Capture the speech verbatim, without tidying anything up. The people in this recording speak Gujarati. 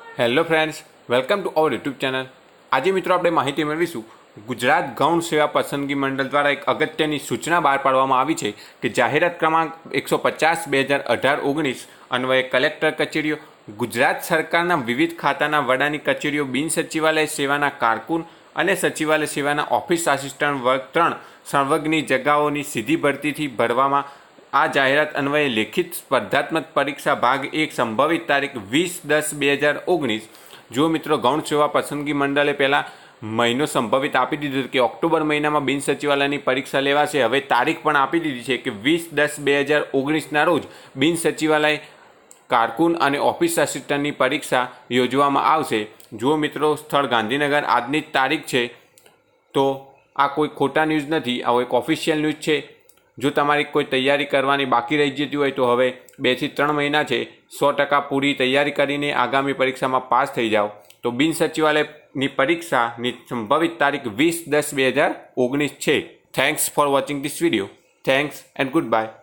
Hello friends, welcome to our YouTube channel. આજે મિત્રો આપણે માહિતી મેળવીશું ગુજરાત ગૌણ સેવા પસંદગી મંડળ દ્વારા એક અગત્યની સૂચના બહાર પાડવામાં આવી છે કે જાહેરાત ક્રમાંક એકસો પચાસ બે હજાર અઢાર ઓગણીસ અન્વયે કલેક્ટર કચેરીઓ, ગુજરાત સરકારના વિવિધ ખાતાના વડાની કચેરીઓ, બિન સચિવાલય સેવાના કારકુન અને સચિવાલય સેવાના ઓફિસ આસિસ્ટન્ટ વર્ગ ત્રણ સર્વજ્ઞની જગ્યાઓની સીધી ભરતીથી ભરવામાં આ જાહેરાત અન્વયે લેખિત સ્પર્ધાત્મક પરીક્ષા ભાગ એક સંભવિત તારીખ વીસ દસ બે હજાર ઓગણીસ। જો મિત્રો ગૌણ સેવા પસંદગી મંડળે પહેલાં મહિનો સંભવિત આપી દીધો કે ઓક્ટોબર મહિનામાં બિન સચિવાલયની પરીક્ષા લેવાશે, હવે તારીખ પણ આપી દીધી છે કે વીસ દસ બે હજાર ઓગણીસના રોજ બિન સચિવાલય કારકુન અને ઓફિસ આસિસ્ટન્ટની પરીક્ષા યોજવામાં આવશે। જો મિત્રો સ્થળ ગાંધીનગર આજની જ તારીખ છે, તો આ કોઈ ખોટા ન્યૂઝ નથી, આ એક ઓફિશિયલ ન્યૂઝ છે। જો તમારી કોઈ તૈયારી કરવાની બાકી રહી જતી હોય તો હવે બેથી ત્રણ મહિના છે, સો ટકા પૂરી તૈયારી કરીને આગામી પરીક્ષામાં પાસ થઈ જાઓ। તો બિન સચિવાલયની પરીક્ષાની સંભવિત તારીખ વીસ દસ બે હજાર ઓગણીસ છે। Thanks for watching this video. Thanks and good bye.